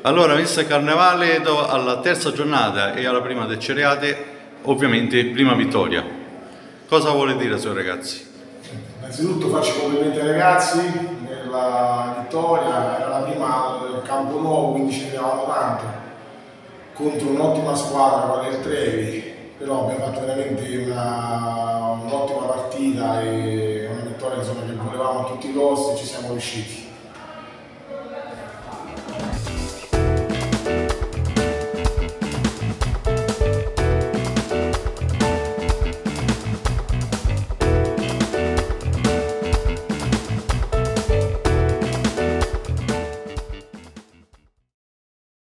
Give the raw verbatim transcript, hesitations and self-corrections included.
Allora, mister Carnevale, alla terza giornata e alla prima del Cereate, ovviamente prima vittoria. Cosa vuole dire ai suoi ragazzi? Innanzitutto faccio i complimenti ai ragazzi nella vittoria, era la prima del campo nuovo, quindi ci tenevamo tanto, contro un'ottima squadra quale il Trevi, però abbiamo fatto veramente un'ottima partita e una vittoria insomma, che volevamo a tutti i costi e ci siamo riusciti.